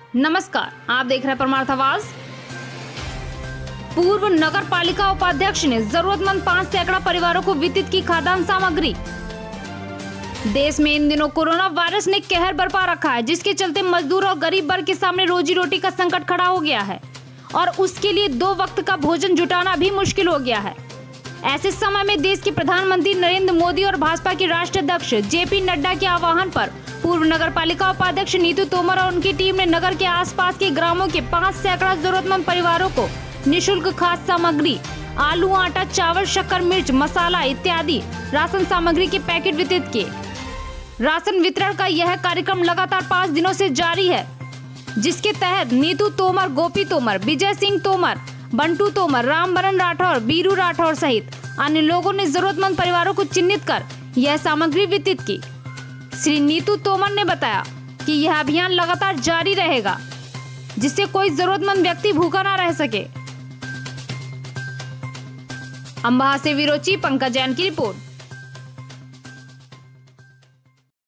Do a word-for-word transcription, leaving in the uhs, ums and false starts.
नमस्कार, आप देख रहे हैं परमार्थ आवाज। पूर्व नगर पालिका उपाध्यक्ष ने जरूरतमंद पांच सैकड़ा परिवारों को वितरित की खाद्यान्न सामग्री। देश में इन दिनों कोरोना वायरस ने कहर बरपा रखा है, जिसके चलते मजदूर और गरीब वर्ग के सामने रोजी रोटी का संकट खड़ा हो गया है और उसके लिए दो वक्त का भोजन जुटाना भी मुश्किल हो गया है। ऐसे समय में देश के प्रधानमंत्री नरेंद्र मोदी और भाजपा के राष्ट्रीय अध्यक्ष जेपी नड्डा के आह्वान पर पूर्व नगर पालिका उपाध्यक्ष नीतू तोमर और उनकी टीम ने नगर के आसपास के ग्रामों के पाँच सैकड़ा जरूरतमंद परिवारों को निःशुल्क खाद्य सामग्री, आलू, आटा, चावल, शक्कर, मिर्च, मसाला इत्यादि राशन सामग्री के पैकेट वितरित किए। राशन वितरण का यह कार्यक्रम लगातार पाँच दिनों से जारी है, जिसके तहत नीतू तोमर, गोपी तोमर, विजय सिंह तोमर, बंटू तोमर, रामबरन राठौर, बीरू राठौर सहित अन्य लोगों ने जरूरतमंद परिवारों को चिन्हित कर यह सामग्री वितरित की। श्री नीतू तोमर ने बताया कि यह अभियान लगातार जारी रहेगा, जिससे कोई जरूरतमंद व्यक्ति भूखा न रह सके। अम्बाहा से विरोची पंकज जैन की रिपोर्ट।